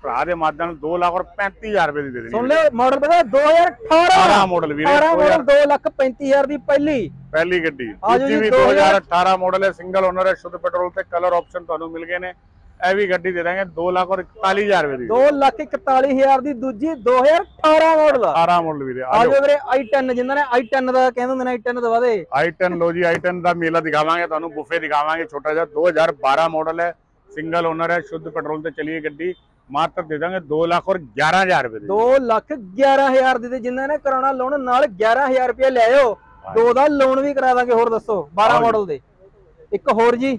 ਭਰਾ ਦੇ ਮਾध्यਮ 2,35,000 ਰੁਪਏ ਦੀ ਦੇ ਦੇਣੀ। ਸੁਣ ਲਿਓ ਮਾਡਲ ਪਤਾ 2018 ਮਾਡਲ ਵੀਰੇ, 18 ਮਾਡਲ 2,35,000 ਦੀ ਪਹਿਲੀ ਗੱਡੀ। ਆਜੋ ਜੀ, ਦੂਜੀ ਵੀ 2018 ਮਾਡਲ ਹੈ, ਸਿੰਗਲ ਓਨਰ ਹੈ, ਸ਼ੁੱਧ ਪੈਟਰੋਲ ਤੇ ਕਲਰ ਆਪਸ਼ਨ ਤੁਹਾਨੂੰ ਮਿਲ ਗਏ ਨੇ। ਇਹ ਵੀ ਗੱਡੀ ਦੇ ਦਾਂਗੇ 2,41,000 ਰੁਪਏ ਦੀ। 2,41,000 ਦੀ ਦੂਜੀ 2018 ਮਾਡਲ 18 ਮਾਡਲ ਵੀਰੇ। ਆਜੋ ਵੀਰੇ i10 ਜਿੰਨਾਂ ਨੇ i10 ਦਾ ਕਹਿੰਦੇ ਹੁੰਦੇ ਨੇ i10 ਦਵਾ ਦੇ। i10 ਲੋ ਜੀ, i10 ਦਾ ਮੇਲਾ ਦਿਖਾਵਾਂਗੇ ਤੁਹਾਨੂੰ, ਬੁਫੇ ਦਿਖਾਵਾਂਗੇ ਛੋਟਾ ਜਿਹਾ। 2012 ਮਾਡਲ ਹੈ, ਸਿੰਗਲ ਓਨਰ ਹੈ, ਸ਼ੁੱਧ ਪੈਟਰੋਲ ਤੇ ਚਲੀ ਗੱਡੀ। ਮਾਤਰ ਦੇ ਦਾਂਗੇ 2,11,000 ਰੁਪਏ ਦੀ। 2,11,000 ਦੀ ਤੇ ਜਿੰਨਾਂ ਨੇ ਕਰਾਉਣਾ ਲੋਨ ਨਾਲ 11,000 ਰੁਪਏ ਲੈ ਆਓ, ਦੋ ਦਾ ਲੋਨ ਵੀ ਕਰਾ ਦਾਂਗੇ। ਹੋਰ ਦੱਸੋ 12 ਮਾਡਲ ਦੇ ਇੱਕ ਹੋਰ ਜੀ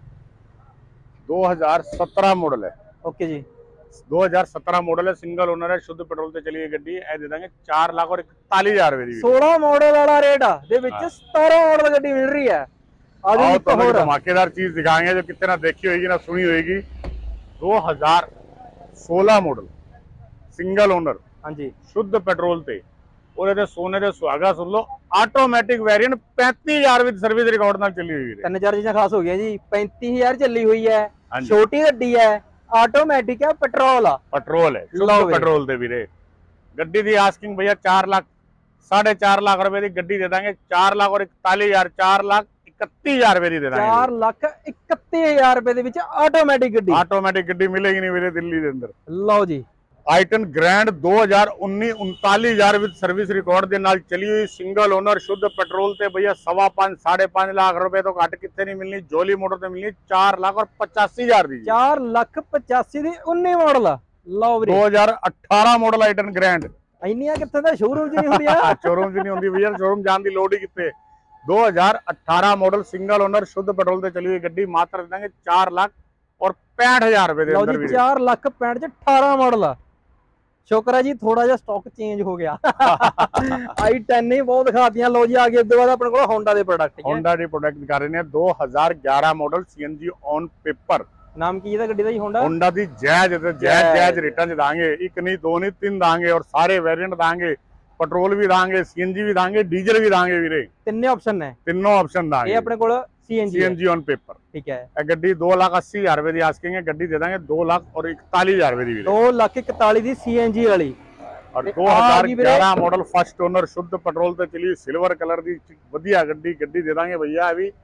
2017 ਮਾਡਲ ਹੈ। ਓਕੇ ਜੀ, 2017 ਮਾਡਲ ਹੈ, ਸਿੰਗਲ ਓਨਰ ਹੈ, ਸ਼ੁੱਧ ਪੈਟਰੋਲ ਤੇ ਚਲੀ ਗੱਡੀ। ਇਹ ਦੇ ਦਾਂਗੇ 4,41,000 ਰੁਪਏ ਦੀ। 16 ਮਾਡਲ ਵਾਲਾ ਰੇਟ ਆ ਦੇ ਵਿੱਚ 17 ਮਾਡਲ ਗੱਡੀ ਮਿਲ ਰਹੀ ਹੈ। ਆਜੋ ਇੱਕ ਹੋਰ ਧਮਾकेदार चीज दिखाएंगे जो कितने ना देखी होगी ना सुनी होगी। 2016 मॉडल सिंगल ओनर, हाँ जी, शुद्ध पेट्रोल ते और सोने दे सुहागा सुन लो, automatic variant 35,000 with service record नाल चली हुई है। 3-4 चीज़ां खास हो गई जी। 35,000 चली हुई है, छोटी गड्डी है, ऑटोमेटिक है, पेट्रोल है, शुद्ध पेट्रोल ते वीरे। गड्डी दी आस्किंग भैया 4 लाख 4.5 लाख रुपए की गड्डी दे देंगे। 4,41,000 4,31,000 रुपए की दे देंगे। 4,31,000 रुपए दे विच ऑटोमेटिक गड्डी मिलेगी नहीं वीरे दिल्ली दे अंदर। लो जी, i10 grand 2019 39,000 with service record दे नाल चली हुई, सिंगल ओनर, शुद्ध पेट्रोल ते भैया 5.5 5.5 लाख रुपए तो घट कितने नहीं मिलनी। जोली मोटर ते मिलनी 4,85,000 दी। 4,85,000 दी 19 मॉडल। लो वीरे 2018 मॉडल i10 ग्रैंड ਇੰਨੀਆਂ ਕਿੱਥੇ ਦਾ ਸ਼ੋਰੂਮ 'ਚ ਨਹੀਂ ਹੁੰਦੀਆਂ। ਸ਼ੋਰੂਮ 'ਚ ਨਹੀਂ ਹੁੰਦੀ ਭਈਆ, ਸ਼ੋਰੂਮ ਜਾਣ ਦੀ ਲੋੜ ਹੀ ਕਿੱਥੇ। 2018 मॉडल सिंगल ओनर, शुद्ध पेट्रोल ਤੇ ਚਲੀ ਹੋਈ ਗੱਡੀ। ਮਾਤਰ ਦੇਣਗੇ 4,65,000 ਰੁਪਏ ਦੇ ਅੰਦਰ ਵੀਰੇ। 4,65,000 ਚ 18 ਮਾਡਲ ਆ। ਸ਼ੁਕਰ ਹੈ ਜੀ ਥੋੜਾ ਜਿਹਾ ਸਟਾਕ ਚੇਂਜ ਹੋ ਗਿਆ। i10 ਹੀ ਬਹੁਤ ਦਿਖਾਤੀਆਂ। ਲੋ ਜੀ ਆ ਗਏ ਇਸ ਤੋਂ ਬਾਅਦ ਆਪਣੇ ਕੋਲ ਹੋਂਡਾ ਦੇ ਪ੍ਰੋਡਕਟ। ਹੋਂਡਾ ਦੇ ਪ੍ਰੋਡਕਟ ਦਿਖਾ ਰਹੇ ਨੇ 2011 ਮਾਡਲ CNG ਔਨ ਪੇਪਰ। ਨਾਮ ਕੀ ਇਹਦਾ ਗੱਡੀ ਦਾ ਜੀ? ਹੋਂਡਾ ਦੀ ਜਾਇਜ਼ ਰੇਟਾਂ 'ਚ ਦਾਂਗੇ। ਇੱਕ ਨਹੀਂ ਦੋ ਨਹੀਂ ਤਿੰਨ ਦਾਂਗੇ ਔਰ ਸਾਰੇ ਵੇਰੀਐਂਟ ਦਾਂਗੇ। पेट्रोल भी दांगे, CNG भी दांगे, डीजल भी दांगे वीरे। ਤਿੰਨੇ ਆਪਸ਼ਨ ਨੇ, ਤਿੰਨੋਂ ਆਪਸ਼ਨ ਦਾਂਗੇ। ਇਹ ਆਪਣੇ ਕੋਲ CNG ਔਨ ਪੇਪਰ। ਠੀਕ ਹੈ। ਇਹ ਗੱਡੀ 2,80,000 ਰੁਪਏ ਦੀ ਆਸਕਿੰਗ ਹੈ। ਗੱਡੀ ਦੇ ਦਾਂਗੇ 2,41,000 ਰੁਪਏ ਦੀ ਵੀਰੇ। 2,41,000 ਦੀ CNG ਵਾਲੀ। और 2011 मॉडल फर्स्ट ओनर, शुद्ध पेट्रोल ਤੇ ਚਲੀ सिल्वर कलर ਦੀ ਵਧੀਆ ਗੱਡੀ ਦੇ ਦਾਂਗੇ ਭਈਆ। ਇਹ ਵੀ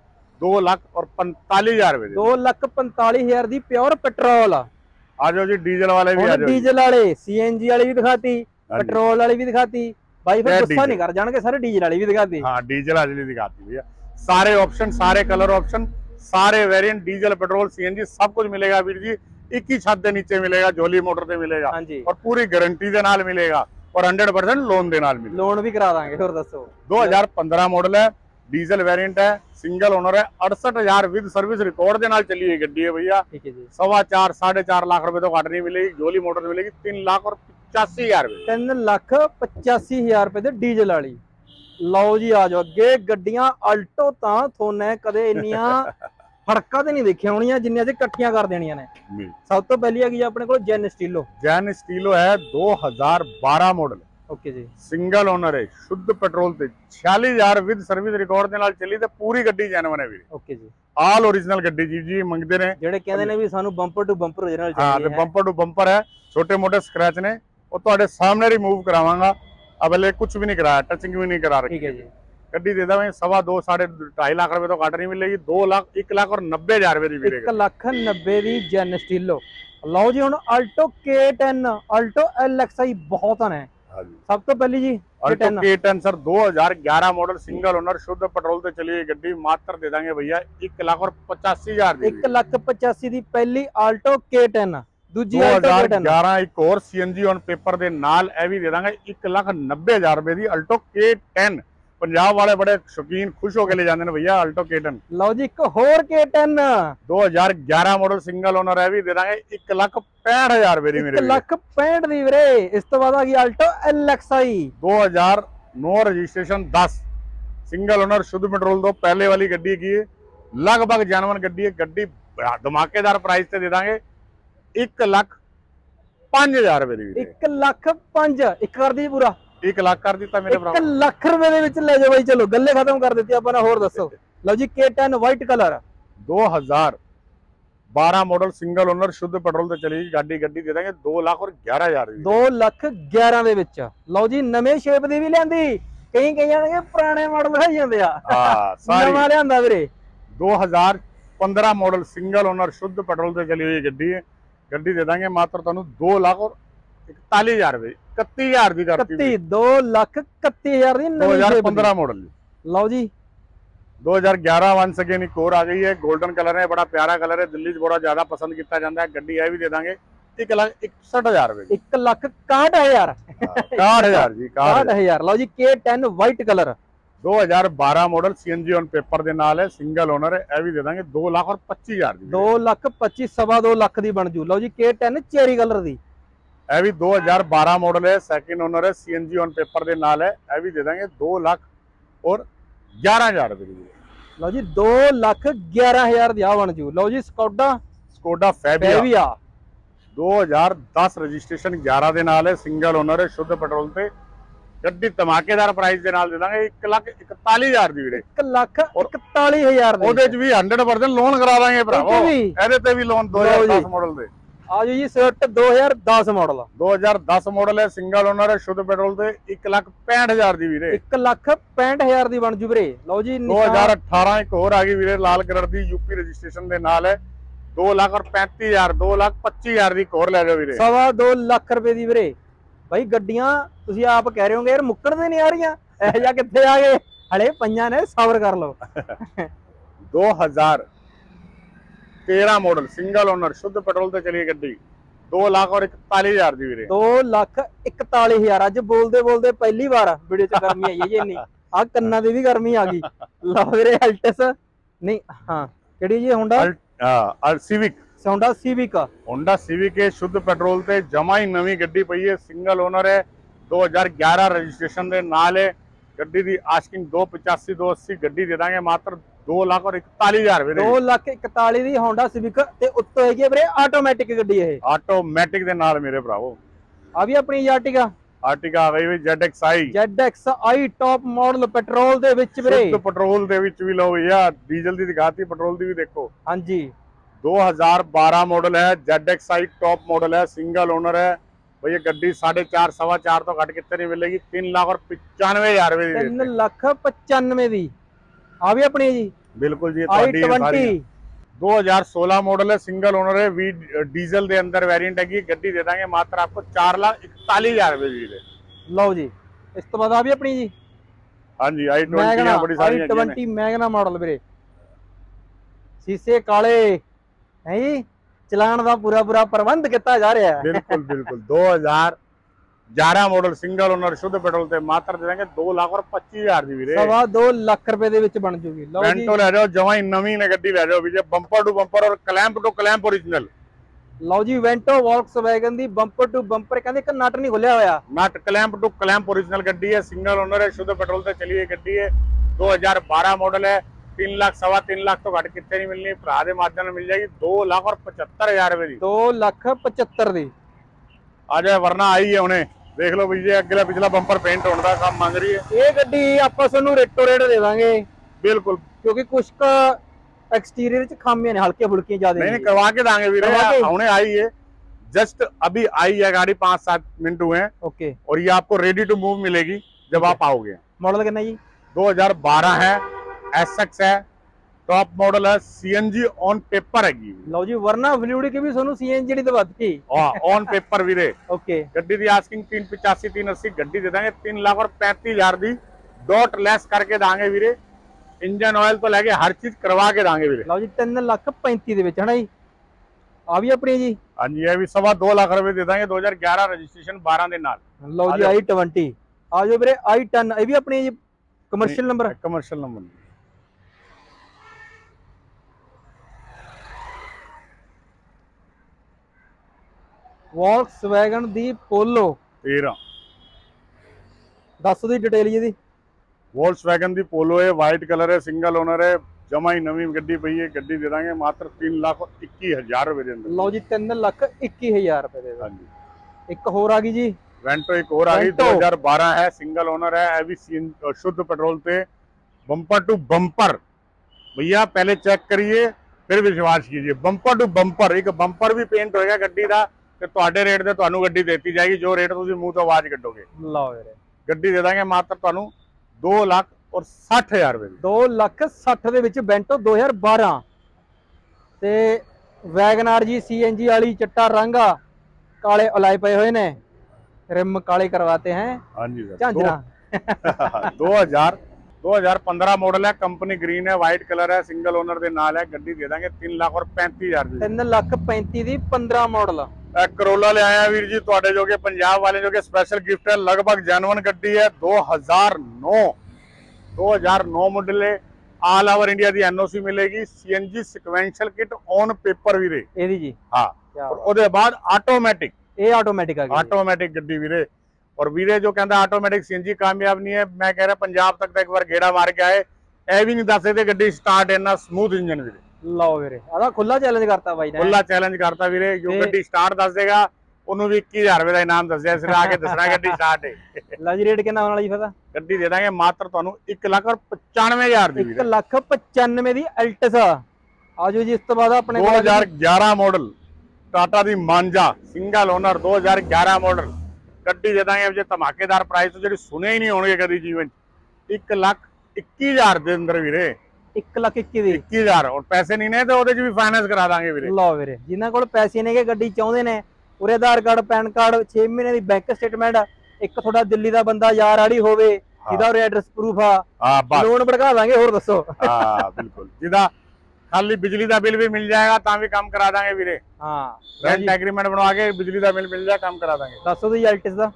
2,45,000 ਰੁਪਏ ਦੀ। 2,45,000 ਦੀ ਪਿਓਰ ਪੈਟਰੋਲ ਆ। ਆਜੋ ਜੀ ਡੀਜ਼ਲ ਵਾਲੇ ਵੀ ਆਜੋ। ਡੀਜ਼ਲ ਵਾਲੇ CNG ਵਾਲੀ ਵੀ ਦਿਖਾਤੀ, ਪੈਟਰੋਲ ਵਾਲੀ ਵੀ ਦਿਖਾਤੀ। भाई फिर गुस्सा नहीं कर जाएंगे, सारे डीजल वाली भी दिखाती। हाँ डीजल वाली दिखाती भैया। सारे ऑप्शन, सारे कलर ऑप्शन, सारे वेरिएंट, डीजल, पेट्रोल, CNG सब कुछ मिलेगा वीर जी। एक ही छत के नीचे मिलेगा, जोली मोटर से मिलेगा। हाँ जी। और पूरी गारंटी के नाल मिलेगा और 100% लोन के नाल मिलेगा। लोन भी करा देंगे। और दसो 2015 मॉडल है, डीजल वेरिएंट है, सिंगल ओनर है, 68,000 विद सर्विस रिकॉर्ड के नाल चली हुई गड्डी है भैया। 4.5 4.5 लाख रुपए तो घट नहीं मिलेगी। जोली मोटर मिलेगी 3,85,000 रुपए। 3,85,000 रुपए ਦੇ ਡੀਜ਼ਲ ਵਾਲੀ। ਲਓ ਜੀ ਆ ਜਾਓ ਅੱਗੇ। ਗੱਡੀਆਂ ਆਲਟੋ ਤਾਂ ਥੋਨੇ ਕਦੇ ਇੰਨੀਆਂ ਫੜਕਾਂ ਤੇ ਨਹੀਂ ਦੇਖੀਆਂ ਹੋਣੀਆਂ ਜਿੰਨੀਆਂ ਤੇ ਇਕੱਠੀਆਂ ਕਰ ਦੇਣੀਆਂ ਨੇ। ਸਭ ਤੋਂ ਪਹਿਲੀ ਹੈਗੀ ਆਪਣੇ ਕੋਲ ਜੈਨ ਸਟੀਲੋ ਹੈ 2012 ਮਾਡਲ। ਓਕੇ ਜੀ, ਸਿੰਗਲ ਓਨਰ ਹੈ, ਸ਼ੁੱਧ ਪੈਟਰੋਲ ਤੇ 46,000 ਵਿਦ ਸਰਵਿਸ ਰਿਕਾਰਡ ਦੇ ਨਾਲ ਚੱਲੀ ਤੇ ਪੂਰੀ ਗੱਡੀ ਜੈਨੂਇਨ ਹੈ ਵੀਰੇ। ਓਕੇ ਜੀ, ਆਲ ਓਰੀਜਨਲ ਗੱਡੀ ਜੀ ਮੰਗਦੇ ਨੇ ਜਿਹੜੇ ਕਹਿੰਦੇ ਨੇ ਵੀ ਸਾਨੂੰ ਬੰਪਰ ਟੂ ਬੰਪਰ ਓਰੀਜਨਲ ਚਾਹੀਦੀ ਹੈ। ਹਾਂ ਤੇ ਬੰਪਰ ਟੂ ਬੰਪਰ ਹੈ। ਛੋਟੇ ਮੋਟੇ ਸਕ੍ਰੈਚ ਨੇ ਉਹ ਤੁਹਾਡੇ ਸਾਹਮਣੇ ਰਿਮੂਵ ਕਰਾਵਾਂਗਾ। ਅਬਲੇ ਕੁਝ ਵੀ ਨਹੀਂ ਕਰਾਇਆ, ਟੱਚਿੰਗ ਵੀ ਨਹੀਂ ਕਰਾ ਰੱਖੀ। ਠੀਕ ਹੈ ਜੀ। ਗੱਡੀ ਦੇ ਦਾਂਗੇ 2.5 2.5 ਲੱਖ ਰੁਪਏ ਤੋਂ ਘੱਟ ਨਹੀਂ ਮਿਲੇਗੀ। 1,90,000 ਰੁਪਏ ਦੀ ਵੀਰੇ। 1,90,000 ਦੀ ਜੈਨ ਸਟੀਲੋ। ਲਓ ਜੀ ਹੁਣ ਆਲਟੋ K10, ਆਲਟੋ LXi ਬਹੁਤ ਨੇ। ਸਭ ਤੋਂ ਪਹਿਲੀ ਜੀ Alto K10 sir 2011 model, single owner, ਸ਼ੁੱਧ ਪੈਟਰੋਲ ਤੇ ਚਲੀ ਹੋਈ ਗੱਡੀ। ਮਾਤਰ ਦੇ ਦਾਂਗੇ ਭਈਆ 1,85,000 ਦੀ। 1,85,000 ਦੀ ਪਹਿਲੀ ਆਲਟੋ K10। ਦੂਜੀ ਆਲਟੋ K10 2011 ਇੱਕ ਹੋਰ CNG ਔਨ ਪੇਪਰ ਦੇ ਨਾਲ ਇਹ ਵੀ ਦੇ ਦਾਂਗੇ 1,90,000 ਰੁਪਏ ਦੀ ਆਲਟੋ K10। ਪੰਜਾਬ ਵਾਲੇ ਬੜੇ ਸ਼ੌਕੀਨ ਖੁਸ਼ ਹੋ ਕੇ ਲੈ ਜਾਂਦੇ ਨੇ ਭਈਆ ਆਲਟੋ K10। ਲਓ ਜੀ ਇੱਕ ਹੋਰ K10 2011 ਮਾਡਲ, ਸਿੰਗਲ ਓਨਰ ਹੈ ਵੀ ਦੇ ਦਾਂਗੇ 1,65,000 ਰੁਪਏ ਦੀ ਮੇਰੇ। 1,65,000 ਦੀ ਵੀਰੇ। ਇਸ ਤੋਂ ਬਾਅਦ ਆ ਗਈ Alto LXi 2009 registration 10, single owner, ਸ਼ੁੱਧ ਪੈਟਰੋਲ ਤੋਂ ਪਹਿਲੇ ਵਾਲੀ ਗੱਡੀ ਕੀ ਹੈ। ਲਗਭਗ ਜੈਨੂਇਨ ਗੱਡੀ ਹੈ। ਗੱਡੀ ਧਮਾਕੇਦਾਰ ਪ੍ਰਾਈਸ ਤੇ ਦੇ ਦਾਂਗੇ 1,05,000 ਰੁਪਏ ਦੀ। 1,05,000 ਇੱਕ ਕਰ ਦੀ ਪੂਰਾ 1 ਲੱਖ ਕਰ ਦਿੱਤਾ ਮੇਰੇ ਭਰਾ। 1 ਲੱਖ ਰੁਪਏ ਦੇ ਵਿੱਚ ਲੈ ਜਾਓ ਬਾਈ। ਚਲੋ ਗੱਲੇ ਖਤਮ ਕਰ ਦਿੱਤੀ ਆਪਾਂ ਨੇ। ਹੋਰ ਦੱਸੋ। ਲਓ ਜੀ K10 white colour 2000 12 model single owner शुद्ध पेट्रोल ਤੇ ਚਲੀ ਗੱਡੀ ਦੇ ਦਾਂਗੇ 2,11,000 ਦੀ। 2,11,000 ਦੇ ਵਿੱਚ। ਲਓ ਜੀ ਨਵੇਂ ਸ਼ੇਪ ਦੀ ਵੀ ਲਿਆਂਦੀ, ਕਈ ਜਾਣਗੇ ਪੁਰਾਣੇ ਮਾਡਲ ਹੈ ਜਾਂਦੇ ਆ। ਹਾਂ ਸਾਰੀ ਨਵਾਂ ਲਿਆਂਦਾ ਵੀਰੇ। 2015 ਮਾਡਲ ਸਿੰਗਲ ਓਨਰ ਸ਼ੁੱਧ ਪੈਟਰੋਲ ਤੇ ਚਲੀ ਹੋਈ ਗੱਡੀ ਹੈ। ਗੱਡੀ ਦੇ ਦਾਂਗੇ ਮਾਤਰ ਤੁਹਾਨੂੰ 2,41,000 ਰੁਪਏ, 31,000 ਦੀ ਕਰਤੀ। 2,31,000 ਦੀ ਨਵੀਂ ਸ਼ੇਪ 2015 ਮਾਡਲ। ਲਓ ਜੀ 2011 वंस अगेन एक और आ गई है, गोल्डन कलर है, बड़ा प्यारा कलर है, दिल्ली च बड़ा ज्यादा पसंद किया जाता है। गड्डी है भी दे देंगे 1,61,000 रुपए, 1,61,000 61,000 जी, 61,000। ਲਓ ਜੀ K10 white colour 2012 model CNG on paper ਦੇ ਨਾਲ ਹੈ, ਸਿੰਗਲ ਓਨਰ ਹੈ। ਇਹ ਵੀ ਦੇ ਦਾਂਗੇ 2,25,000 ਦੀ। 2,25,000 ਸਵਾ 2 ਲੱਖ ਦੀ ਬਣ ਜੂ। ਲਓ ਜੀ K10 ਚੈਰੀ ਕਲਰ ਦੀ। ਇਹ ਵੀ 2012 ਮਾਡਲ ਹੈ, ਸੈਕਿੰਡ ਓਨਰ ਹੈ, ਸੀਐਨਜੀ ਔਨ ਪੇਪਰ ਦੇ ਨਾਲ ਹੈ। ਇਹ ਵੀ ਦੇ ਦਾਂਗੇ 2,11,000 ਰੁਪਏ ਦੀ। ਲਓ ਜੀ 2,11,000 ਦੀ ਆ ਬਣ ਜੂ। ਲਓ ਜੀ ਸਕੋਡਾ ਫੈਬੀਆ 2010 ਰਜਿਸਟ੍ਰੇਸ਼ਨ 11 ਦੇ ਨਾਲ ਹੈ, ਸਿੰਗਲ ਓਨਰ ਹੈ, ਸ਼ੁੱਧ ਪੈਟਰੋਲ ਤੇ। ਗੱਡੀ ਧਮਾਕੇਦਾਰ ਪ੍ਰਾਈਸ ਦੇ ਨਾਲ ਦੇ ਦਾਂਗੇ 1,41,000 ਦੀ ਵੀਰੇ। 1,41,000 ਦੇ। ਉਹਦੇ ਚ ਵੀ 100% ਲੋਨ ਕਰਾ ਦਾਂਗੇ ਭਰਾਵੋ, ਇਹਦੇ ਤੇ ਵੀ ਲੋਨ 2010 ਮਾਡਲ ਦੇ। ਆਜੋ ਜੀ ਸਵਿਫਟ 2010 ਮਾਡਲ 2010 ਮਾਡਲ ਹੈ, ਸਿੰਗਲ ਓਨਰ ਹੈ, ਸ਼ੁੱਧ ਪੈਟਰੋਲ ਤੇ 1,65,000 ਦੀ ਵੀਰੇ। 1,65,000 ਦੀ ਬਣ ਜੂ ਵੀਰੇ। ਲਓ ਜੀ 2018 ਇੱਕ ਹੋਰ ਆ ਗਈ ਵੀਰੇ, ਲਾਲ ਕਲਰ ਦੀ, ਯੂਪੀ ਰਜਿਸਟ੍ਰੇਸ਼ਨ ਦੇ ਨਾਲ ਹੈ, 2,35,000 2,25,000 ਦੀ ਹੋਰ ਲੈ ਜਾਓ ਵੀਰੇ। ਸਵਾ 2 ਲੱਖ ਰੁਪਏ ਦੀ ਵੀਰੇ। ਭਾਈ ਗੱਡੀਆਂ ਤੁਸੀਂ ਆਪ ਕਹਿ ਰਹੇ ਹੋਗੇ ਯਾਰ ਮੁੱਕੜਦੇ ਨਹੀਂ ਆ ਰਹੀਆਂ, ਇਹ ਜਾਂ ਕਿੱਥੇ ਆ ਗਏ, ਹਲੇ ਪਈਆਂ ਨੇ, ਸਬਰ ਕਰ ਲਓ। 2013 ਮਾਡਲ ਸਿੰਗਲ ਓਨਰ ਸ਼ੁੱਧ ਪੈਟਰੋਲ ਤੇ ਚਲੀ ਗੱਡੀ 2,41,000 ਦੀ ਵੀਰੇ। 2,41,000। ਅੱਜ ਬੋਲਦੇ ਪਹਿਲੀ ਵਾਰ ਵੀਡੀਓ ਚ ਗਰਮੀ ਆਈ ਹੈ ਜੀ ਇੰਨੀ, ਆ ਕੰਨਾਂ ਦੀ ਵੀ ਗਰਮੀ ਆ ਗਈ। ਲਓ ਵੀਰੇ ਅਲਟਸ ਨਹੀਂ, ਹਾਂ ਕਿਹੜੀ ਜੀ ਹੋਂਡਾ ਸਿਵਿਕ, ਹੋਂਡਾ ਸਿਵਿਕ ਹੈ, ਸ਼ੁੱਧ ਪੈਟਰੋਲ ਤੇ ਜਮਾ ਹੀ ਨਵੀਂ ਗੱਡੀ ਪਈ ਹੈ, ਸਿੰਗਲ ਓਨਰ ਹੈ, 2011 ਰਜਿਸਟ੍ਰੇਸ਼ਨ ਦੇ ਨਾਲ ਹੈ। ਗੱਡੀ ਦੀ ਆਸਕਿੰਗ 2,85 2,80, ਗੱਡੀ ਦੇ ਦਾਂਗੇ ਮਾਤਰ 2,41,000 ਵੀਰੇ। 2,41,000 ਦੀ ਹੋਂਡਾ ਸਿਵਿਕ ਤੇ ਉੱਤੋਂ ਹੈਗੀ ਵੀਰੇ ਆਟੋਮੈਟਿਕ ਗੱਡੀ। ਇਹ ਆਟੋਮੈਟਿਕ ਦੇ ਨਾਲ ਮੇਰੇ ਭਰਾਵੋ। ਆ ਵੀ ਆਪਣੀ ਆਰਟਿਕਾ ਆ ਗਈ ਵੀ ZXi ਟੌਪ ਮਾਡਲ ਪੈਟਰੋਲ ਦੇ ਵਿੱਚ ਵੀਰੇ। ਸ਼ੁੱਧ ਪੈਟਰੋਲ ਦੇ ਵਿੱਚ ਵੀ ਲਓ ਭਈਆ, ਡੀਜ਼ਲ ਦੀ ਦਿਖਾਤੀ, ਪੈਟਰੋਲ ਦੀ ਵੀ ਦੇਖੋ। ਹਾਂਜੀ 2012 ਮਾਡਲ ਹੈ, ZXi ਟੌਪ ਮਾਡਲ ਹੈ, ਸਿੰਗਲ ਓਨਰ ਹੈ ਭਈਆ। ਗੱਡੀ 4.5 ਸਵਾ 4 ਤੋਂ ਘੱਟ ਕਿੱਥੇ ਨਹੀਂ ਮਿਲੇਗੀ। 3,95,000 ਰੁਪਏ ਦੀ, 3,95,000 ਦੀ। ਆ ਵੀ ਆਪਣੀ ਜੀ ਬਿਲकुल जी, i20 2016 मॉडल है, सिंगल ओनर है, वी डीजल के अंदर वेरिएंट है। गड्डी दे देंगे मात्र आपको 4,41,000 रुपए की। लो जी इस तो बाद आ भी अपनी जी, हाँ जी i20 बड़ी सारी i20 मैगना मॉडल वीरे। शीशे काले है जी, चलान का पूरा प्रबंध किया जा रहा है। बिल्कुल 2011 मॉडल सिंगल ओनर शुद्ध पेट्रोल ते मात्र दे देंगे 2,25,000 दी वीरे। सवा 2 लाख रुपए दे विच बन जूगी। लो जी वेंटो ले जाओ, जमा ही नवी ने गड्डी ले जाओ विजय, बंपर टू बंपर और क्लैंप टू क्लैंप ओरिजिनल। लो जी वेंटो वॉक्सवैगन दी बंपर टू बंपर, कहंदे एक नट नहीं खुलिया होया, nut clamp to clamp original गड्डी है, सिंगल ओनर है, शुद्ध पेट्रोल ते चली हुई गड्डी है। 2012 मॉडल है, 3 लाख सवा 3 लाख तो घट कितने नहीं मिलनी, भरा दे माध्यम में मिल जाएगी 2,75,000 रुपए दी। 2,75,000 दी आ जाए, वरना आई है उन्हें देख लो भैया, अगला पिछला बंपर पेंट होने का काम मांग रही है। ये गड्डी आपां तुहानू रेटो रेट दे दांगे बिल्कुल, क्योंकि कुछ का एक्सटीरियर च खामियां ने, हल्के फुल्की ज्यादा नहीं करवा के देंगे वीरे। उन्हें आई है, जस्ट अभी आई है गाड़ी, 5-7 मिनट हुए हैं। ओके, और ये आपको रेडी टू मूव मिलेगी जब आप आओगे। मॉडल कितना जी? 2012 है, SX है, टॉप मॉडल है, सीएनजी ऑन पेपर है। लो जी वरना फ्लूइड की भी सोनू सीएनजी दी दबाती ऑन पेपर वीरे। ओके, गड्डी दी आस्किंग 3,85 3,80, गड्डी दे देंगे 3,35,000 दी, डॉट लेस करके देंगे वीरे। इंजन ऑयल तो लेके हर चीज करवा के देंगे वीरे। लो जी 3,35,000 दे विच है ना जी। आ भी अपनी जी, हां जी, ये भी सवा 2 लाख रुपए दे देंगे, 2011 रजिस्ट्रेशन 12 दे नाल। लो जी i20 आ जाओ वीरे, i10 ये भी अपनी जी, commercial number, commercial number. Volkswagen दी पोलो 13 दस the detail ji the. Volkswagen दी पोलो है, वाइट कलर है, सिंगल ओनर है, जमा ही नवी गड्डी पई है। गड्डी दे देंगे मात्र 3,21,000 रुपए दे अंदर। लो जी 3,21,000 रुपए दे। हां जी, एक और आ गई जी, वेंटो एक और आ गई, 2012 है, सिंगल ओनर है, अभी शुद्ध पेट्रोल पे, बंपर टू बंपर। भैया पहले चेक करिए, ਫਿਰ ਵਿਸ਼ਵਾਸ ਕੀजिए। ਬੰਪਰ ਟੂ ਬੰਪਰ, ਇੱਕ ਬੰਪਰ ਵੀ ਪੇਂਟ ਹੋਏਗਾ ਗੱਡੀ ਦਾ ਤੇ ਤੁਹਾਡੇ ਰੇਟ ਤੇ ਤੁਹਾਨੂੰ ਗੱਡੀ ਦਿੱਤੀ ਜਾਏਗੀ, ਜੋ ਰੇਟ ਤੁਸੀਂ ਮੂੰਹ ਤੋਂ ਆਵਾਜ਼ ਕੱਢੋਗੇ। ਲਓ ਵੀਰੇ, ਗੱਡੀ ਦੇ ਦਾਂਗੇ ਮਾਤਰ ਤੁਹਾਨੂੰ 2,60,000 ਰੁਪਏ ਦੀ। 2,60,000 ਦੇ ਵਿੱਚ ਬੈਂਟੋ 2012 ਤੇ ਵੈਗਨਾਰ ਜੀ CNG ਵਾਲੀ, ਚਿੱਟਾ ਰੰਗ ਆ, ਕਾਲੇ ਅਲਾਈ ਪਏ ਹੋਏ ਨੇ, ਰਿਮ ਕਾਲੇ ਕਰਵਾਤੇ हैं। हाँ जी सर, ਝਾਂਜਰਾਂ 2015 मॉडल है, कंपनी ग्रीन है, वाइट कलर है, सिंगल ओनर के नाल है। गड्डी दे देंगे 3,35,000 ਦੀ। 3,35,000 ਦੀ 15 ਮਾਡਲ। ਕਰੋਲਾ ले आया वीर जी ਤੁਹਾਡੇ ਜੋਗੇ, ਪੰਜਾਬ ਵਾਲੇ ਜੋਗੇ स्पेशल गिफ्ट है। लगभग जेन्युइन गड्डी है, 2009 मॉडल है। ऑल ओवर इंडिया ਦੀ NOC मिलेगी। CNG sequential kit on paper ਵੀਰੇ ਇਹਦੀ ਜੀ, हाँ, और ਉਹਦੇ ਬਾਅਦ ਆਟੋਮੈਟਿਕ, ਇਹ ਆਟੋਮੈਟਿਕ ਆ ਗਈ। ਆਟੋਮੈਟਿਕ ਗੱਡੀ ਵੀਰੇ। और ਵੀਰੇ ਜੋ ਕਹਿੰਦਾ ਆਟੋਮੈਟਿਕ CNG ਕਾਮਯਾਬ ਨਹੀਂ ਹੈ, ਮੈਂ ਕਹਿ ਰਿਹਾ ਪੰਜਾਬ ਤੱਕ ਤਾਂ ਇੱਕ ਵਾਰ ਗੇੜਾ ਮਾਰ ਕੇ ਆਏ, ਇਹ ਵੀ ਨਹੀਂ ਦੱਸ ਸਕਦੇ ਗੱਡੀ ਸਟਾਰਟ ਇੰਨਾ ਸਮੂਥ ਇੰਜਨ ਵੀਰੇ। ਲਓ ਵੀਰੇ, ਆਦਾ ਖੁੱਲਾ ਚੈਲੰਜ ਕਰਤਾ ਬਾਈ ਨੇ, ਖੁੱਲਾ ਚੈਲੰਜ ਕਰਤਾ ਵੀਰੇ। ਜੋ ਗੱਡੀ ਸਟਾਰਟ ਦੱਸ ਦੇਗਾ ਉਹਨੂੰ ਵੀ 21,000 ਰੁਪਏ ਦਾ ਇਨਾਮ ਦੱਸਿਆ, ਇਸ ਆ ਕੇ ਦੱਸਣਾ ਗੱਡੀ ਸਟਾਰਟ ਹੈ। ਲਾ ਜੀ ਰੇਟ ਕਿੰਨਾ ਹੋਣ ਵਾਲਾ ਜੀ ਪਤਾ? ਗੱਡੀ ਦੇ ਦਾਂਗੇ ਮਾਤਰ ਤੁਹਾਨੂੰ 1,95,000 ਦੀ ਵੀਰੇ। 1,95,000 ਦੀ ਐਲਟਸ ਆਜੋ ਜੀ। ਇਸ ਤੋਂ ਬਾਅਦ ਆਪਣੇ 2011 ਮਾਡਲ ਟਾਟਾ ਦੀ ਮਾਂਜਾ, ਸਿੰਗਲ ਓਨਰ, 2011 ਮਾਡਲ ਗੱਡੀ ਦੇ ਦਾਂਗੇ ਜੇ ਧਮਾਕੇਦਾਰ ਪ੍ਰਾਈਸ ਤੋਂ, ਜਿਹੜੀ ਸੁਣੇ ਹੀ ਨਹੀਂ ਹੋਣਗੇ ਕਦੀ ਜੀਵਨ 'ਚ। 1,21,000 ਦੇ ਅੰਦਰ ਵੀਰੇ। 1,21,000 ਦੀ 21,000 ਔਰ ਪੈਸੇ ਨਹੀਂ ਨੇ ਤੇ ਉਹਦੇ 'ਚ ਵੀ ਫਾਈਨੈਂਸ ਕਰਾ ਦਾਂਗੇ ਵੀਰੇ। ਲਓ ਵੀਰੇ, ਜਿਨ੍ਹਾਂ ਕੋਲ ਪੈਸੇ ਨੇਗੇ, ਗੱਡੀ ਚਾਹੁੰਦੇ ਨੇ, ਉਰੇ ਆਧਾਰ ਕਾਰਡ, ਪੈਨ ਕਾਰਡ, 6 ਮਹੀਨੇ ਦੀ ਬੈਂਕ ਸਟੇਟਮੈਂਟ, ਇੱਕ ਤੁਹਾਡਾ ਦਿੱਲੀ ਦਾ ਬੰਦਾ ਯਾਰ ਆੜੀ ਹੋਵੇ ਜਿਹਦਾ ਉਰੇ ਐਡਰੈਸ ਪ੍ਰੂਫ ਆ, ਹਾਂ ਬਸ ਲੋਨ ਭੜਕਾ ਦਾਂਗੇ। ਹੋਰ ਦੱਸੋ? ਹਾਂ ਬਿਲਕੁਲ, ਜਿਹਦਾ ਖਾਲੀ ਬਿਜਲੀ ਦਾ ਬਿੱਲ ਵੀ ਮਿਲ ਜਾਏਗਾ ਤਾਂ ਵੀ ਕੰਮ ਕਰਾ ਦਾਂਗੇ ਵੀਰੇ। ਹਾਂ, ਰੈਂਟ ਐਗਰੀਮੈਂਟ ਬਣਵਾ ਕੇ ਬਿਜਲੀ ਦਾ ਬਿੱਲ ਮਿਲ ਜਾਏ, ਕੰਮ ਕਰਾ ਦਾਂਗੇ। ਦੱਸੋ ਤੁਸੀਂ ਐਲਟਸ ਦਾ।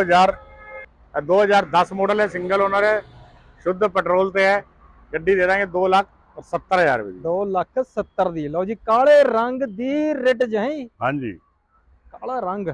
2010 मॉडल है, सिंगल ओनर है, शुद्ध पेट्रोल पे है। गड्डी दे देंगे 2,70,000 रुपए। 2,70,000 ਦੀ। ਲਓ ਜੀ, ਕਾਲੇ ਰੰਗ ਦੀ ਰਿਟ ਜਹੀ। हाँ जी, ਕਾਲਾ ਰੰਗ,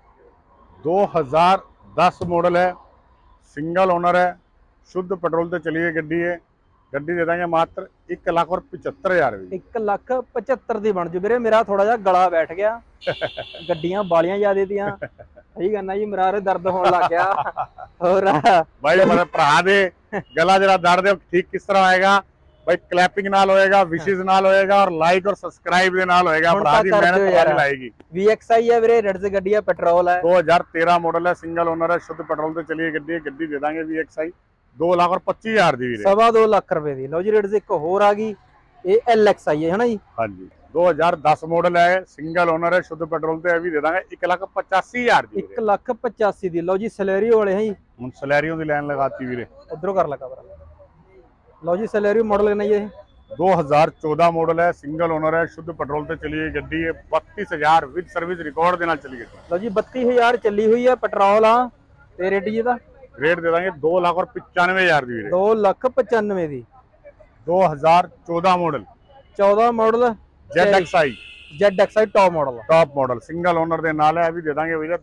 2010 मॉडल है, सिंगल ओनर है, शुद्ध पेट्रोल पे चली हुई गड्डी है। गड्डी दे देंगे मात्र 1,75,000 रुपए। 1,75,000 ਦੀ ਬਣ ਜੂ ਵੀਰੇ। ਮੇਰਾ ਥੋੜਾ ਜਿਹਾ ਗਲਾ ਬੈਠ ਗਿਆ, ਗੱਡੀਆਂ ਬਾਲੀਆਂ ਜ਼ਿਆਦੇ ਦੀਆਂ। ਸਹੀ ਗੱਲ ਨਾ ਜੀ, ਮੇਰਾ ਰੇ ਦਰਦ ਹੋਣ ਲੱਗ ਗਿਆ। ਹੋਰ भाई मेरे भरा दे गला जरा दर्द है, ठीक किस तरह आएगा भाई? क्लैपिंग नाल होएगा, विशेष नाल होएगा और लाइक और सब्सक्राइब दे नाल होएगा। भरा दी मेहनत वाली लाएगी। VXI है ਵੀਰੇ, ਰੈਡ ਸੇ ਗੱਡੀ ਹੈ, ਪੈਟਰੋਲ ਹੈ। 2013 मॉडल है, सिंगल ओनर है, शुद्ध पेट्रोल पे चली हुई गड्डी है। गड्डी दे देंगे VXI 2,25,000 ਦੀ ਵੀਰੇ। 2.25 ਲੱਖ ਰੁਪਏ ਦੀ। ਲਓ ਜੀ, ਰੇਟ ਇੱਕ ਹੋਰ ਆ ਗਈ, ਇਹ LXI ਹੈ ਨਾ ਜੀ। हाँ जी, 2010 मॉडल है, सिंगल ओनर है, शुद्ध पेट्रोल पे भी दे देंगे 1,85,000 ਦੀ। 1,85,000 ਦੀ। ਲਓ ਜੀ, ਸਲੈਰੀਓ ਵਾਲੇ ਹੈ ਜੀ। ਹੁਣ ਸਲੈਰੀਓ ਦੀ ਲਾਈਨ ਲਗਾਤੀ ਵੀਰੇ। ਉਧਰੋਂ ਕਰ ਲਗਾ ਬਰਾ। ਲਓ ਜੀ, ਸਲੈਰੀਓ ਮਾਡਲ ਕਿੰਨਾ ਜੀ ਇਹ? 2014 मॉडल है, सिंगल ओनर है, शुद्ध पेट्रोल पे चली हुई गड्डी है। 32,000 विद सर्विस रिकॉर्ड ਦੇ ਨਾਲ ਚਲੀ ਗਈ। ਲਓ ਜੀ, 32,000 ਚੱਲੀ ਹੋਈ ਹੈ, ਪੈਟਰੋਲ ਆ। ਤੇ ਰੇਟ ਜੀ ਦਾ रेट दे देंगे 2,95,000 ਦੀ ਵੀਰੇ। 2,95,000 ਦੀ। 2014 model 14 model ZXI ZXI top model. Top model single owner ਦੇ ਨਾਲ ਹੈ, ਵੀ ਦੇ ਦਾਂਗੇ ਵੀਰੇ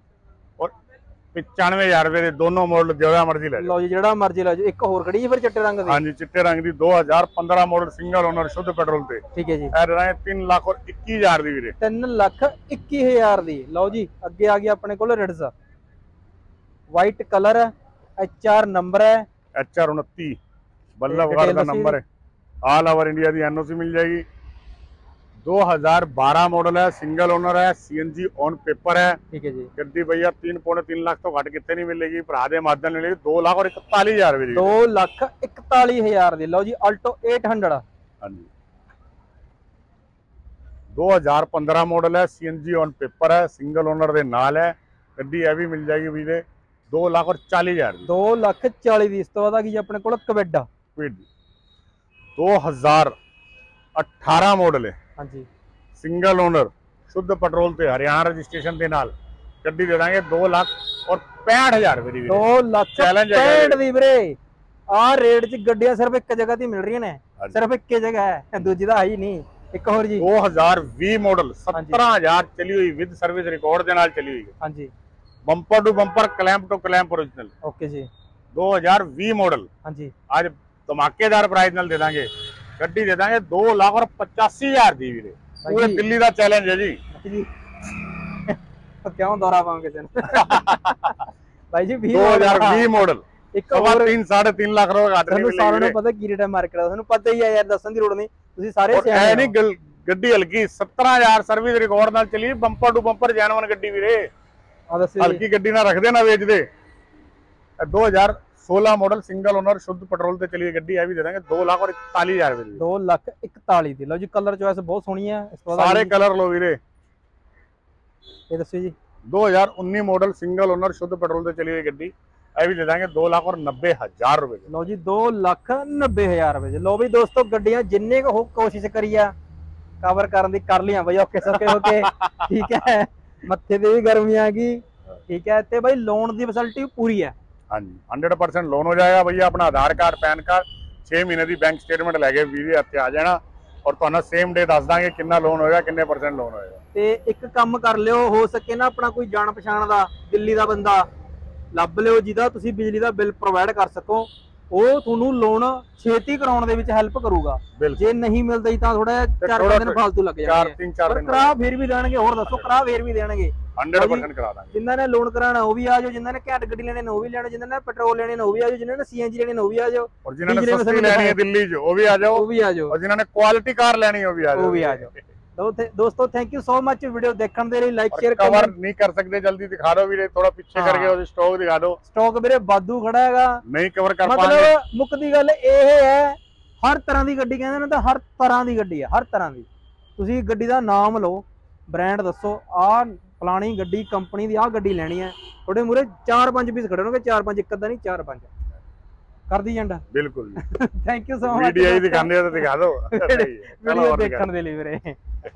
2,95,000 ਰੁਪਏ ਦੇ। ਦੋਨੋਂ ਮਾਡਲ ਜਿਹੜਾ ਮਰਜ਼ੀ ਲੈ ਲਓ। ਲਓ ਜੀ, ਜਿਹੜਾ ਮਰਜ਼ੀ ਲੈ ਜਾਓ। ਇੱਕ ਹੋਰ ਖੜੀ ਹੈ ਫਿਰ ਚਿੱਟੇ ਰੰਗ ਦੀ। ਹਾਂਜੀ, ਚਿੱਟੇ ਰੰਗ ਦੀ 2015 ਮਾਡਲ ਸਿੰਗਲ ਓਨਰ, ਸ਼ੁੱਧ ਪੈਟਰੋਲ ਤੇ। ਠੀਕ ਹੈ ਜੀ। ਇਹ ਦੇ ਦਾਂਗੇ 3,21,000 ਦੀ ਵੀਰੇ। 3,21,000 ਦੀ। ਲਓ ਜੀ, ਅੱਗੇ ਆ ਗਿਆ ਆਪਣੇ ਕੋਲ ਰਿਡਜ਼, ਵਾਈਟ ਕਲਰ ਹੈ, HR ਨੰਬਰ ਹੈ, HR 29 बल्लभगढ़ का नंबर है। ऑल ओवर इंडिया की NOC मिल जाएगी। 2012 मॉडल है, सिंगल ओनर है, CNG ऑन पेपर है। ठीक है जी। गड्डी भैया 3.5 लाख तो घट कितने नहीं मिलेगी, भरा दे माध्यम मिलेगी 2,41,000 रुपए। 2,41,000 ਦੀ। ਲਓ ਜੀ, ਆਲਟੋ 800। हाँ जी, 2015 मॉडल है, CNG ऑन पेपर है, सिंगल ओनर के नाल है। गड्डी ये भी मिल जाएगी भैया 2,40,000 ਦੀ। 2,40,000 ਦੀ। ਇਸ ਤੋਂ ਬਾਅਦ ਆ ਗਈ ਆਪਣੇ ਕੋਲ ਕਵੈਡਾ। 2018 मॉडल है, हाँ जी, सिंगल ओनर, शुद्ध पेट्रोल पे, हरियाणा रजिस्ट्रेशन के नाल। गड्डी दे देंगे 2,65,000 रुपए ਦੀ। 2,65,000 ਦੀ ਵੀਰੇ। ਆ ਰੇਟ 'ਚ ਗੱਡੀਆਂ ਸਿਰਫ ਇੱਕ ਜਗ੍ਹਾ ਤੇ ਮਿਲ ਰਹੀਆਂ ਨੇ, ਸਿਰਫ ਇੱਕੇ ਜਗ੍ਹਾ ਹੈ, ਦੂਜੀ ਦਾ ਹੈ ਹੀ ਨਹੀਂ। ਇੱਕ ਹੋਰ ਜੀ, 2020 मॉडल 17,000 चली हुई विद सर्विस रिकॉर्ड के नाल चली हुई है। हाँ जी, bumper to bumper, clamp to clamp original. Okay जी। 2020 मॉडल। हाँ जी, आज धमाकेदार प्राइस नाल दे देंगे। गड्डी दे देंगे 2,85,000 दी ਵੀਰੇ। पूरे दिल्ली का चैलेंज है जी। क्यों दौरा पाऊंगे सर? भाई जी 2020 मॉडल ਇੱਕ सवा ਹੋਰ 3-3.5 लाख रुपए घाट नहीं ਤੁਹਾਨੂੰ ਸਾਰਿਆਂ ਨੂੰ मिलेगी ਪਤਾ ਕੀ ਰੇਟ ਹੈ ਮਾਰਕੀਟ ਦਾ, ਤੁਹਾਨੂੰ ਪਤਾ ਹੀ ਹੈ ਯਾਰ, ਦੱਸਣ ਦੀ ਲੋੜ ਨਹੀਂ, ਤੁਸੀਂ ਸਾਰੇ और ਸਿਆਣੇ ऐ ਹੋ। नहीं ਗੱਡੀ ਹਲਕੀ 17000 ਸਰਵਿਸ ਰਿਕਾਰਡ ਨਾਲ ਚਲੀ, ਬੰਪਰ ਟੂ ਬੰਪਰ ਜੈਨੂਇਨ ਗੱਡੀ ਵੀਰੇ, ਆ ਦੱਸੋ ਜੀ ਹਲਕੀ ਗੱਡੀ ਨਾ ਰੱਖਦੇ ਨਾ ਵੇਚਦੇ। ਇਹ 2016 ਮਾਡਲ ਸਿੰਗਲ ਓਨਰ ਸ਼ੁੱਧ ਪੈਟਰੋਲ ਤੇ ਚਲੀ ਗੱਡੀ, ਇਹ ਵੀ ਦੇ ਦਾਂਗੇ 2,41,000 ਰੁਪਏ ਦੀ। 2,41,000 ਦੀ। ਲਓ ਜੀ ਕਲਰ ਚੋਇਸ ਬਹੁਤ ਸੋਹਣੀ ਹੈ। ਇਸ ਤੋਂ ਬਾਅਦ ਸਾਰੇ ਕਲਰ ਲੋ ਵੀਰੇ। ਇਹ ਦੱਸੋ ਜੀ 2019 ਮਾਡਲ ਸਿੰਗਲ ਓਨਰ ਸ਼ੁੱਧ ਪੈਟਰੋਲ ਤੇ ਚਲੀ ਹੋਈ ਗੱਡੀ, ਇਹ ਵੀ ਦੇ ਦਾਂਗੇ 2,90,000 ਰੁਪਏ ਦੀ। ਲਓ ਜੀ 2,90,000 ਰੁਪਏ ਚ। ਲਓ ਵੀ ਦੋਸਤੋ ਗੱਡੀਆਂ ਜਿੰਨੇ ਕੁ ਹੋ ਕੋਸ਼ਿਸ਼ ਕਰੀ ਆ ਕਵਰ ਕਰਨ ਦੀ ਕਰ ਲਿਆ ਬਈ, ਓਕੇ ਸੋਕੇ ਹੋ ਕੇ ਠੀਕ ਹੈ, ਮੱਥੇ ਤੇ ਵੀ ਗਰਮੀ ਆ ਗਈ ਠੀਕ ਹੈ, ਤੇ ਬਈ ਲੋਨ ਦੀ ਫੈਸਿਲਿਟੀ ਪੂਰੀ ਹੈ। ਹਾਂਜੀ 100% ਲੋਨ ਹੋ ਜਾਏਗਾ ਭਈਆ। ਆਪਣਾ ਆਧਾਰ ਕਾਰਡ ਪੈਨ ਕਾਰਡ 6 ਮਹੀਨੇ ਦੀ ਬੈਂਕ ਸਟੇਟਮੈਂਟ ਲੈ ਕੇ ਵੀਰੇ ਹੱਥੇ ਆ ਜਾਣਾ, ਔਰ ਤੁਹਾਨੂੰ ਸੇਮ ਡੇ ਦੱਸ ਦਾਂਗੇ ਕਿੰਨਾ ਲੋਨ ਹੋਏਗਾ, ਕਿੰਨੇ % ਲੋਨ ਹੋਏਗਾ। ਤੇ ਇੱਕ ਕੰਮ ਕਰ ਲਿਓ, ਹੋ ਸਕੇ ਨਾ ਆਪਣਾ ਕੋਈ ਜਾਣ ਪਛਾਣ ਦਾ ਦਿੱਲੀ ਦਾ ਬੰਦਾ ਲੱਭ ਲਿਓ ਜਿਹਦਾ ਤੁਸੀਂ ਬਿਜਲੀ ਦਾ ਬਿੱਲ ਪ੍ਰੋਵਾਈਡ ਕਰ ਸਕੋ, ਉਹ ਤੁਹਾਨੂੰ ਲੋਨ ਛੇਤੀ ਕਰਾਉਣ ਦੇ ਵਿੱਚ ਹੈਲਪ ਕਰੂਗਾ। ਜੇ ਨਹੀਂ ਮਿਲਦਾ ਜੀ ਤਾਂ ਥੋੜਾ 4-5 ਦਿਨ ਫਾਲਤੂ ਲੱਗ ਜਾਣਗੇ, 3-4 ਪਰ ਦਿਨ ਕਰਾ ਫੇਰ ਵੀ ਦੇਣਗੇ। ਹੋਰ ਦੱਸੋ, ਕਰਾ ਫੇਰ ਵੀ ਦੇਣਗੇ। 100% ਕਰਾ ਦਾਂਗੇ। ਜਿਨ੍ਹਾਂ ਨੇ ਲੋਨ ਕਰਾਣਾ ਉਹ ਵੀ ਆ ਜਾਓ, ਜਿਨ੍ਹਾਂ ਨੇ ਘੈਂਟ ਗੱਡੀ ਲੈਣੀ ਨੇ ਉਹ ਵੀ ਲੈਣਾ, ਜਿਨ੍ਹਾਂ ਨੇ ਪੈਟਰੋਲ ਲੈਣੇ ਨੇ ਉਹ ਵੀ ਆ ਜਾਓ, ਜਿਨ੍ਹਾਂ ਨੇ CNG ਲੈਣੀ ਨੇ ਉਹ ਵੀ ਆ ਜਾਓ, और जिन्होंने सस्ती लेनी है दिल्ली जो वो भी आ जाओ, ਉਹ ਵੀ ਆ ਜਾਓ, और जिन्होंने क्वालिटी कार लेनी है वो भी आ ਉਹ जाओ। ਵੀ ਆ ਜਾਓ। ਦੋਸਤੋ thank you so much video ਦੇਖਣ ਦੇ ਲਈ। ਲਾਈਕ और ਸ਼ੇਅਰ कवर ਕਮੈਂਟ। नहीं कर सकते, जल्दी दिखा दो वीरे, थोड़ा पीछे करके हाँ। और स्टॉक दिखा दो। ਸਟਾਕ ਵੀਰੇ ਵਾਧੂ ਖੜਾ ਹੈਗਾ, नहीं कवर कर पाएंगे। ਮਤਲਬ ਮੁੱਕਦੀ ਗੱਲ ਇਹ ਹੈ, ਹਰ ਤਰ੍ਹਾਂ ਦੀ ਗੱਡੀ ਕਹਿੰਦੇ ਨੇ ਤਾਂ ਹਰ ਤਰ੍ਹਾਂ ਦੀ ਗੱਡੀ ਹੈ, ਹਰ ਤਰ੍ਹਾਂ ਦੀ। ਤੁਸੀਂ ਗੱਡੀ ਦਾ ਨਾਮ ਲਓ, ਬ੍ਰਾਂਡ ਦੱਸੋ, ਆਹ ਫਲਾਣੀ ਗੱਡੀ ਕੰਪਨੀ ਦੀ ਆਹ ਗੱਡੀ ਲੈਣੀ ਹੈ, ਤੁਹਾਡੇ ਮੂਰੇ 4-5 ਪੀਸ ਖੜੇ ਹੋਣਗੇ, 4-5, ਇੱਕ ਅੱਧਾ ਨਹੀਂ 4-5 ਕਰਦੀ ਜਾਂਦਾ। बिल्कुल thank you so much video ही दिखाने हो तो दिखा दो। ਵੀਡੀਓ ਦੇਖਣ ਦੇ ਲਈ ਵੀਰੇ।